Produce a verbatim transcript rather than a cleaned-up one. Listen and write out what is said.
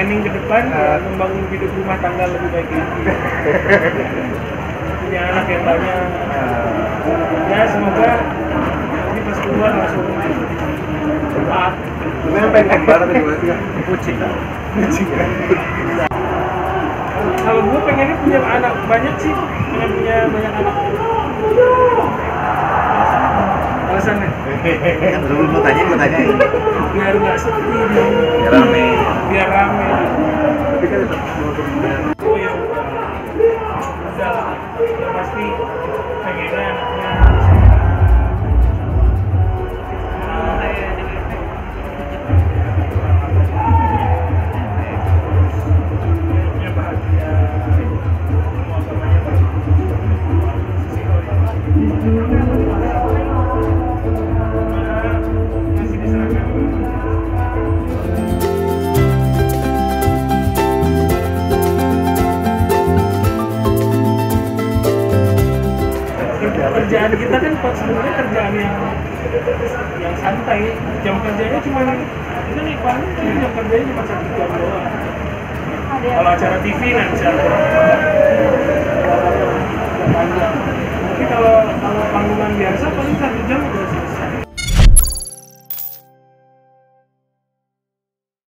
planning ke depan uh, ya, membangun hidup rumah tangga lebih baik lagi. Punya anak yang banyak. Uh, ya semoga ini pas keluar langsung cepat. Lu yang pengen kembar atau gimana sih? Kucing. Kucing. Kalau gue pengennya punya anak banyak sih, pengen punya banyak anak. Alasannya? Kan dulu lu tanya, lu tanya. Biar nggak sepi, Biar rame. Biar rame. Tapi kan tetap mau kembar. Oh ya udah, udah lah. Ya pasti pengennya anaknya. Kerjaan kita kan sebenarnya kerjaan yang yang santai, jam kerjanya cuma itu nih paling jam kerjanya cuma satu jam doang. Kalau acara T V nanti bisa panjang. Tapi kalau kalau panggungan biasa paling satu jam udah